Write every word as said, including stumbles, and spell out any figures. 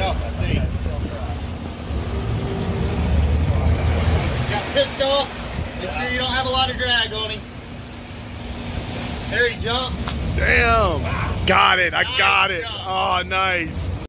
enough, I think. Got pissed off. Make sure you don't have a lot of drag on him. There he jumps. Damn. Got it. I Nice got it. jump. Oh, nice.